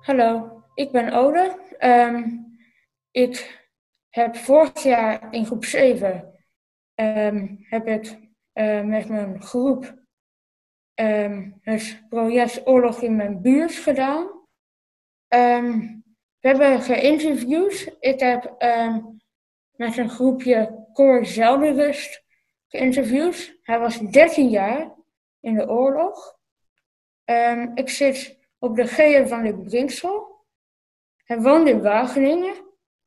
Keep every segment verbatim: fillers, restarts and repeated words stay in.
Hallo, ik ben Ode. Ehm, ik heb vorig jaar in groep zeven ehm, heb ik eh, met mijn groep ehm, het project Oorlog in mijn buurt gedaan. Ehm, we hebben geïnterviewd. Ik heb ehm, met een groepje Cor Zeldenrust geïnterviewd. Hij was dertien jaar in de oorlog. Ehm, ik zit op de G M van de Brinksel. Hij woonde in Wageningen.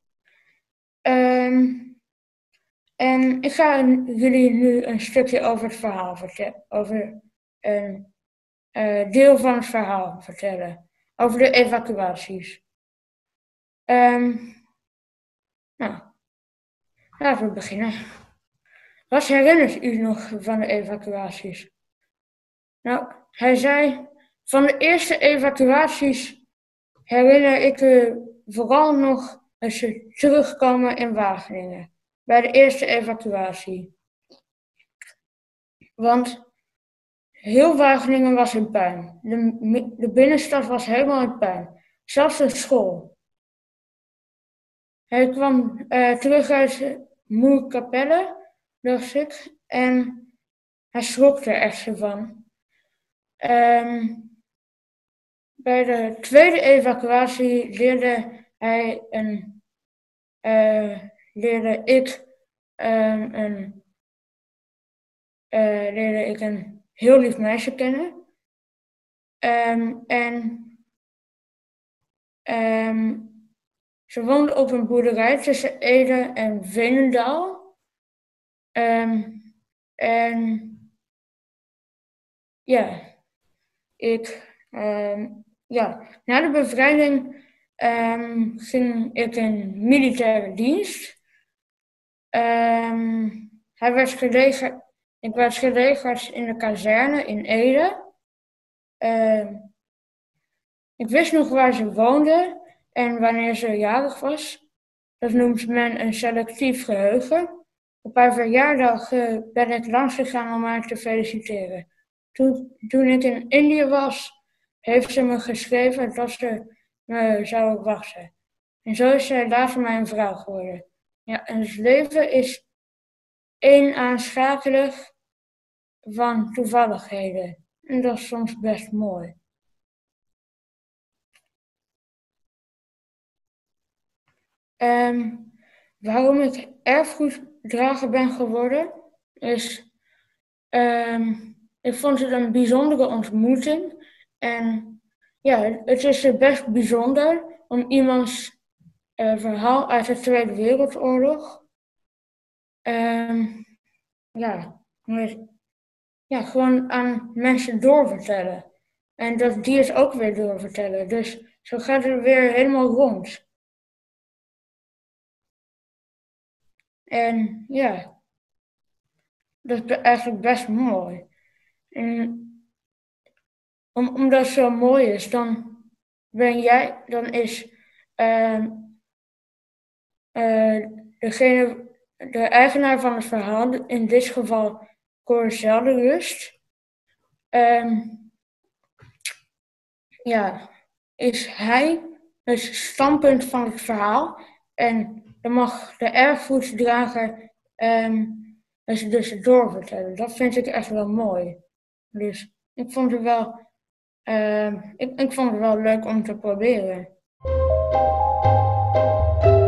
Ehm, en ik ga jullie nu een stukje over het verhaal vertellen. Over een uh, deel van het verhaal vertellen. Over de evacuaties. Um, nou, laten we beginnen. Wat herinnert u nog van de evacuaties? Nou, hij zei, van de eerste evacuaties herinner ik me vooral nog als ze terugkomen in Wageningen. Bij de eerste evacuatie. Want heel Wageningen was in puin. De, de binnenstad was helemaal in puin. Zelfs de school. Hij kwam uh, terug uit Moerkapelle, dacht ik. En hij schrok er echt van. Um, bij de tweede evacuatie leerde hij een... Uh, leerde ik um, een... Uh, leerde ik een heel lief meisje kennen. Um, en um, ze woonde op een boerderij tussen Ede en Veenendaal. Um, en ja, ik, um, ja, na de bevrijding um, ging ik in militaire dienst. Um, hij werd gelegerd, ik werd gelegerd in de kazerne in Ede. Um, ik wist nog waar ze woonde en wanneer ze jarig was. Dat noemt men een selectief geheugen. Op haar verjaardag uh, ben ik langs gegaan om haar te feliciteren. Toen, toen ik in Indië was, heeft ze me geschreven dat ze me zou wachten. En zo is zij later mijn vrouw geworden. Ja, en het leven is één aanschakeling van toevalligheden. En dat is soms best mooi. Um, waarom ik erfgoeddrager ben geworden, is... Um, ik vond het een bijzondere ontmoeting. En ja, het is best bijzonder om iemands uh, verhaal uit de Tweede Wereldoorlog... Um, ja, ja, gewoon aan mensen doorvertellen. En dat die het ook weer doorvertellen. Dus zo gaat het weer helemaal rond. En ja, dat is eigenlijk best mooi. En om, omdat het zo mooi is, dan ben jij, dan is uh, uh, degene, de eigenaar van het verhaal, in dit geval Cor Zeldenrust, um, ja, is hij het standpunt van het verhaal en dan mag de erfgoeddrager um, het dus doorvertellen. Dat vind ik echt wel mooi. Dus ik vond het wel, uh, ik, ik vond het wel leuk om te proberen.